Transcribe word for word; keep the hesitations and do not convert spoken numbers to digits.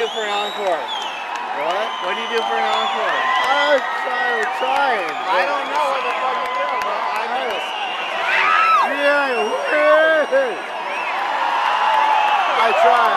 do for an encore? What? What do you do for an encore? I'm trying, trying. I don't know what the fuck you do, bro. I know. Yeah, I tried.